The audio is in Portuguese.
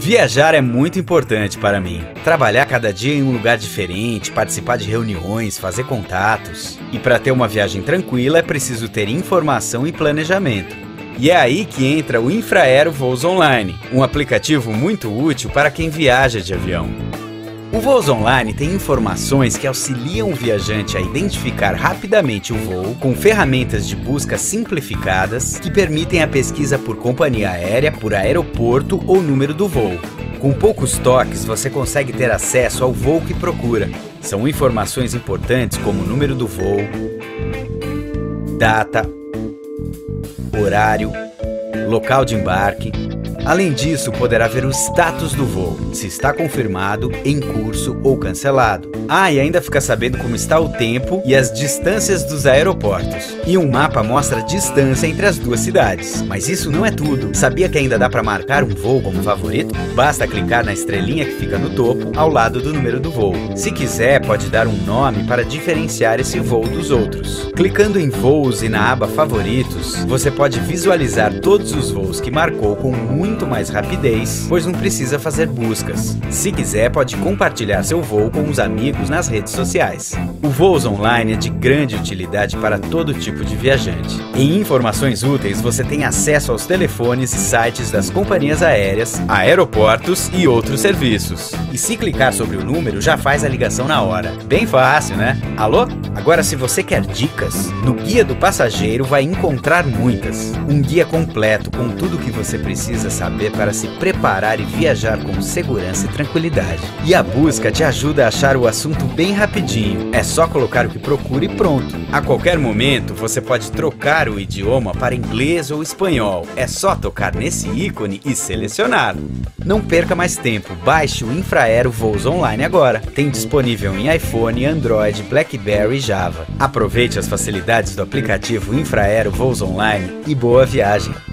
Viajar é muito importante para mim. Trabalhar cada dia em um lugar diferente, participar de reuniões, fazer contatos. E para ter uma viagem tranquila é preciso ter informação e planejamento. E é aí que entra o Infraero Voos Online, um aplicativo muito útil para quem viaja de avião. O Voos Online tem informações que auxiliam o viajante a identificar rapidamente o voo, com ferramentas de busca simplificadas que permitem a pesquisa por companhia aérea, por aeroporto ou número do voo. Com poucos toques, você consegue ter acesso ao voo que procura. São informações importantes como o número do voo, data, horário, local de embarque. Além disso, poderá ver o status do voo, se está confirmado, em curso ou cancelado. E ainda fica sabendo como está o tempo e as distâncias dos aeroportos. E um mapa mostra a distância entre as duas cidades. Mas isso não é tudo. Sabia que ainda dá para marcar um voo como favorito? Basta clicar na estrelinha que fica no topo, ao lado do número do voo. Se quiser, pode dar um nome para diferenciar esse voo dos outros. Clicando em voos e na aba favoritos, você pode visualizar todos os voos que marcou com muito mais rapidez, pois não precisa fazer buscas. Se quiser, pode compartilhar seu voo com os amigos nas redes sociais. O Voos Online é de grande utilidade para todo tipo de viajante. Em informações úteis, você tem acesso aos telefones e sites das companhias aéreas, aeroportos e outros serviços. E se clicar sobre o número, já faz a ligação na hora. Bem fácil, né? Alô? Agora, se você quer dicas, no Guia do Passageiro vai encontrar muitas. Um guia completo com tudo o que você precisa saber para se preparar e viajar com segurança e tranquilidade. E a busca te ajuda a achar o assunto bem rapidinho. É só colocar o que procura e pronto. A qualquer momento, você pode trocar o idioma para inglês ou espanhol. É só tocar nesse ícone e selecionar. Não perca mais tempo, baixe o Infraero Voos Online agora. Tem disponível em iPhone, Android, BlackBerry e Java. Aproveite as facilidades do aplicativo Infraero Voos Online e boa viagem!